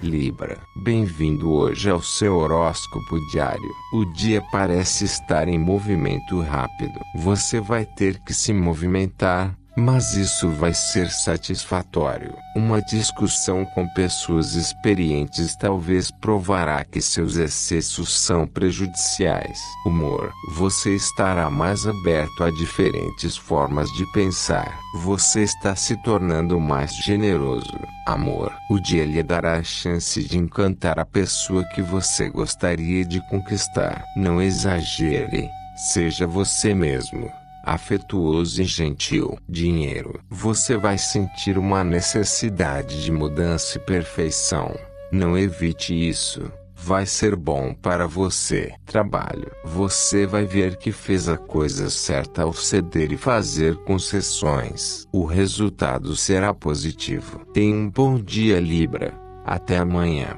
Libra, bem-vindo hoje ao seu horóscopo diário. O dia parece estar em movimento rápido. Você vai ter que se movimentar, mas isso vai ser satisfatório. Uma discussão com pessoas experientes talvez provará que seus excessos são prejudiciais. Humor. Você estará mais aberto a diferentes formas de pensar. Você está se tornando mais generoso. Amor. O dia lhe dará a chance de encantar a pessoa que você gostaria de conquistar. Não exagere. Seja você mesmo. Afetuoso e gentil. Dinheiro. Você vai sentir uma necessidade de mudança e perfeição. Não evite isso. Vai ser bom para você. Trabalho. Você vai ver que fez a coisa certa ao ceder e fazer concessões. O resultado será positivo. Tenha um bom dia, Libra. Até amanhã.